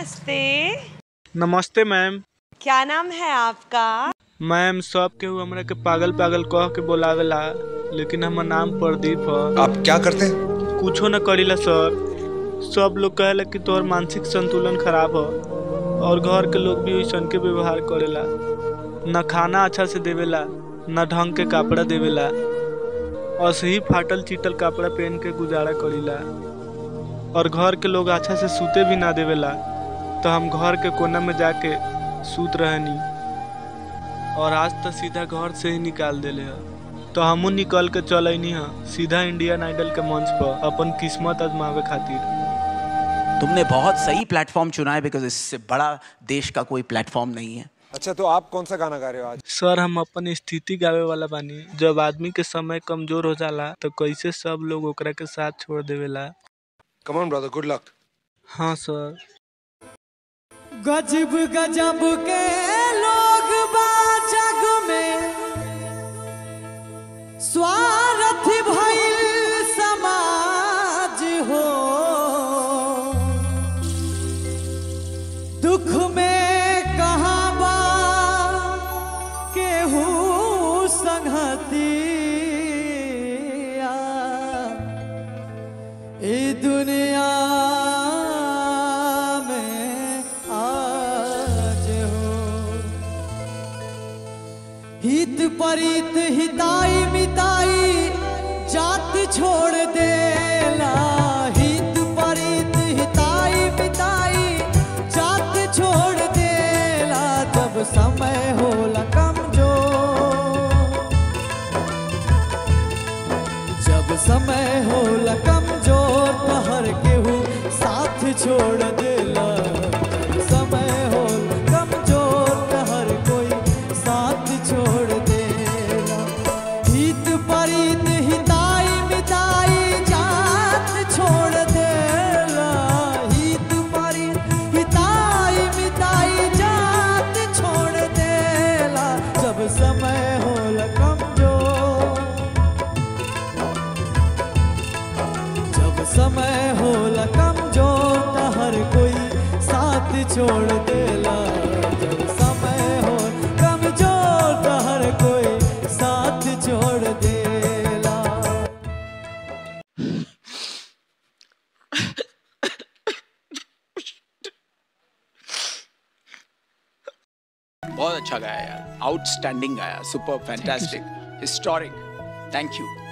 नमस्ते। नमस्ते मैम। क्या नाम है आपका? मैम सब केहू हमरा के पागल पागल कह के बोलावेला, लेकिन हमर नाम प्रदीप ह। आप क्या करते हैं? कुछो न करीला सर। सब लोग कहेला कि तोहर मानसिक संतुलन खराब ह और घर के लोग भी वैसन के व्यवहार करेला। न खाना अच्छा से देवेला, न ढंग के कपड़ा देवेला, असही फाटल चीटल कपड़ा पहन के गुजारा करीला और घर के लोग अच्छा से सूते भी ना देवेला। तो हम घर के कोना में जाके सूत रहनी और आज तो सीधा घर से ही निकाल देले है। तो हमू निकल के चलनी है सीधा इंडियन आइडल के मंच पर अपन किस्मत आजमावे खातिर। तुमने बहुत सही प्लेटफॉर्म चुना है, बिकॉज इससे बड़ा देश का कोई प्लेटफॉर्म नहीं है। अच्छा, तो आप कौन सा गाना गा रहे हो आज? सर हम अपन स्थिति गावे वाला बानी। जब आदमी के समय कमजोर हो जाला तो कैसे सब लोग ओकरा के साथ छोड़ देवेला। Come on brother, good luck. हाँ सर। गजब गजब के लोग बा जग में, स्वार्थ भइल समाज हो। दुख में कहाँ बा केहू संगतिया, ए दुनिया हित परित हिताई मिताई जात छोड़ देला। हित परित हिताई मिताई जात छोड़ देला। जब समय होला कमजोर, जब समय होला कमजोर तो हर केहू साथ छोड़ देला। जब समय होला कमजोर तो हर कोई साथ छोड़ देला। हित परित हिताई मिताई जात छोड़ देला। हित परित हिताई मिताई जात छोड़ देला। जब समय होला कमजोर, जब समय होला कमजोर तो हर कोई साथ छोड़ देला। जब समय हो कमजोर तो हर कोई साथ छोड़ देला। बहुत अच्छा गाया यार, आउटस्टैंडिंग गाया, super fantastic, historic. Thank you.